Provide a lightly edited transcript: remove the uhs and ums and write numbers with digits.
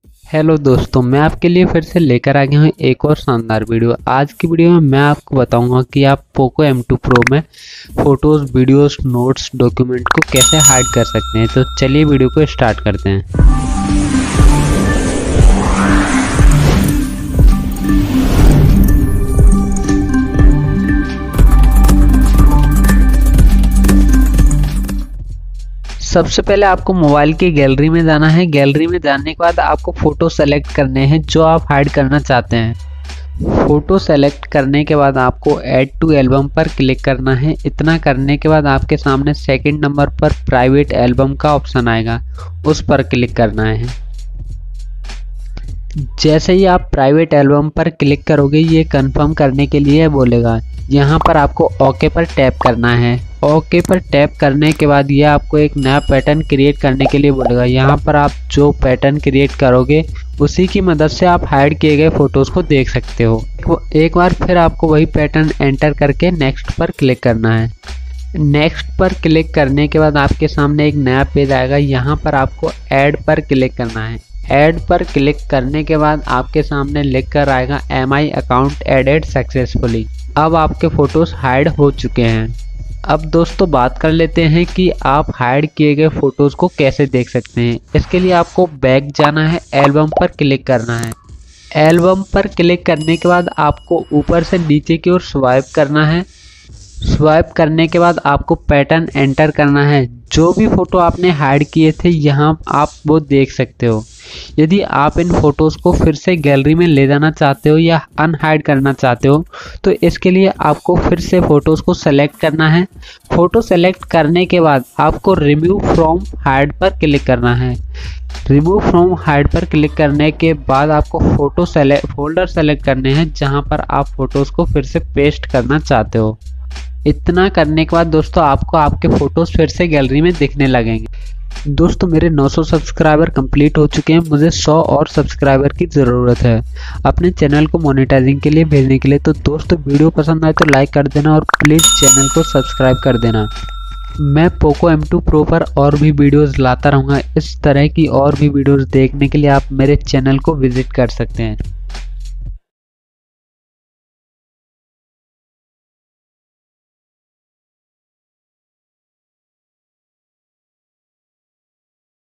Hello दोस्तों, मैं आपके लिए फिर से लेकर आ गया हूँ एक और शानदार वीडियो। आज की वीडियो में मैं आपको बताऊंगा कि आप पोको M2 Pro में फ़ोटोज़, वीडियोस, नोट्स, डॉक्यूमेंट को कैसे हाइड कर सकते हैं। तो चलिए वीडियो को स्टार्ट करते हैं। सबसे पहले आपको मोबाइल की गैलरी में जाना है। गैलरी में जाने के बाद आपको फ़ोटो सेलेक्ट करने हैं जो आप हाइड करना चाहते हैं। फ़ोटो सेलेक्ट करने के बाद आपको ऐड टू एल्बम पर क्लिक करना है। इतना करने के बाद आपके सामने सेकंड नंबर पर प्राइवेट एल्बम का ऑप्शन आएगा, उस पर क्लिक करना है। जैसे ही आप प्राइवेट एल्बम पर क्लिक करोगे ये कंफर्म करने के लिए बोलेगा। यहाँ पर आपको ओके पर टैप करना है। ओके पर टैप करने के बाद ये आपको एक नया पैटर्न क्रिएट करने के लिए बोलेगा। यहाँ पर आप जो पैटर्न क्रिएट करोगे उसी की मदद से आप हाइड किए गए फ़ोटोज़ को देख सकते हो। एक बार फिर आपको वही पैटर्न एंटर करके नेक्स्ट पर क्लिक करना है। नेक्स्ट पर क्लिक करने के बाद आपके सामने एक नया पेज आएगा। यहाँ पर आपको ऐड पर क्लिक करना है। ऐड पर क्लिक करने के बाद आपके सामने लिख कर आएगा MI अकाउंट एडेड सक्सेसफुली। अब आपके फ़ोटोज़ हाइड हो चुके हैं। अब दोस्तों बात कर लेते हैं कि आप हाइड किए गए फ़ोटोज़ को कैसे देख सकते हैं। इसके लिए आपको बैक जाना है, एल्बम पर क्लिक करना है। एल्बम पर क्लिक करने के बाद आपको ऊपर से नीचे की ओर स्वाइप करना है। स्वाइप करने के बाद आपको पैटर्न एंटर करना है। जो भी फ़ोटो आपने हाइड किए थे यहाँ आप वो देख सकते हो। यदि आप इन फ़ोटोज़ को फिर से गैलरी में ले जाना चाहते हो या अनहाइड करना चाहते हो तो इसके लिए आपको फिर से फ़ोटोज़ को सेलेक्ट करना है। फ़ोटो सेलेक्ट करने के बाद आपको रिमूव फ्रॉम हाइड पर क्लिक करना है। रिमूव फ्रॉम हाइड पर क्लिक करने के बाद आपको फोल्डर सेलेक्ट करने हैं जहां पर आप फ़ोटोज़ को फिर से पेस्ट करना चाहते हो। इतना करने के बाद दोस्तों आपको आपके फ़ोटोज़ फिर से गैलरी में दिखने लगेंगे। दोस्तों मेरे 900 सब्सक्राइबर कंप्लीट हो चुके हैं। मुझे 100 और सब्सक्राइबर की ज़रूरत है अपने चैनल को मोनेटाइजिंग के लिए भेजने के लिए। तो दोस्तों वीडियो पसंद आए तो लाइक कर देना और प्लीज़ चैनल को सब्सक्राइब कर देना। मैं पोको M2 Pro पर और भी वीडियोज़ लाता रहूँगा। इस तरह की और भी वीडियोज़ देखने के लिए आप मेरे चैनल को विज़िट कर सकते हैं।